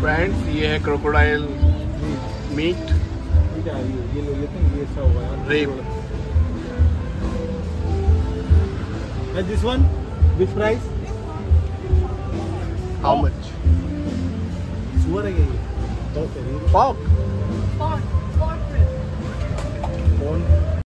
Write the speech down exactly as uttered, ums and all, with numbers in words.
Friends ये है crocodile meet, ये लो लेते हैं, ये ऐसा होगा यार रेप। And this one, which price? How much? सुअर है ये, तो Pork. Pork, pork rib. कौन